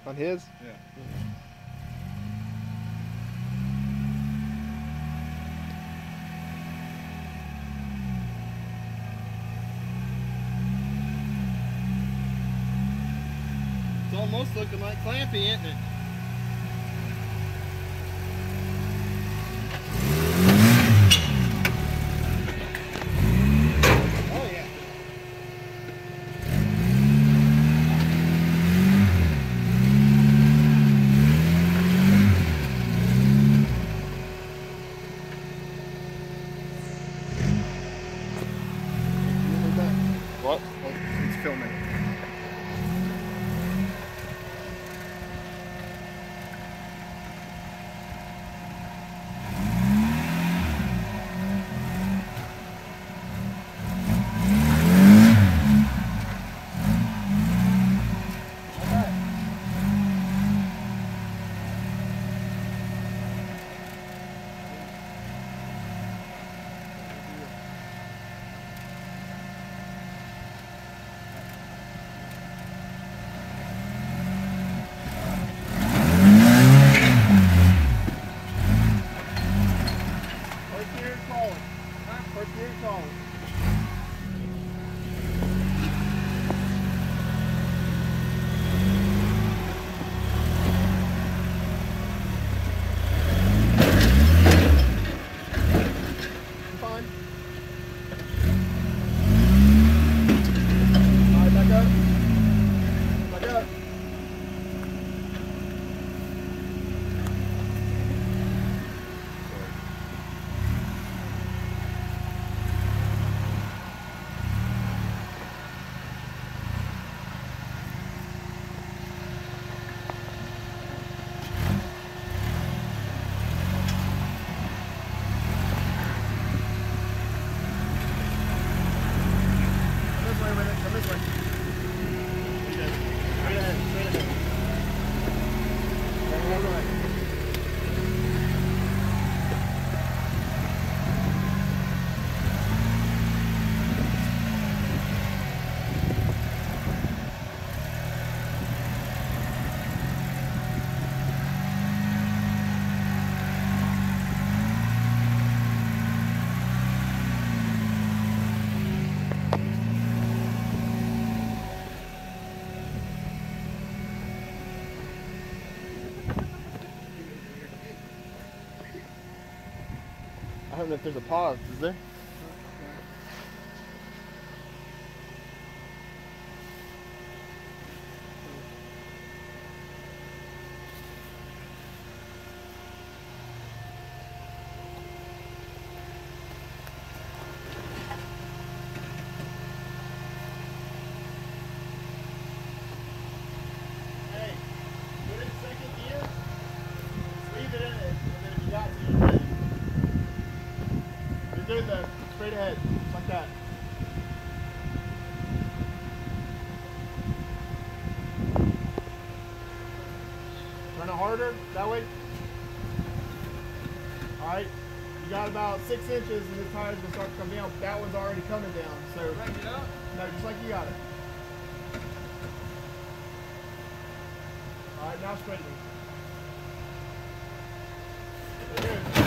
On his? Yeah. It's almost looking like Clampy, isn't it? Oh yeah. What? It's filming. I don't know if there's a pause, is there? Hey, put it in second gear. Just leave it in it, and then if you got to, you're ready. You're good though. Straight ahead, just like that. Turn it harder, that way. Alright, you got about 6 inches and the tires will start to come down. That one's already coming down, so. Right, get up? No, just like you got it. Alright, now straighten. There it is.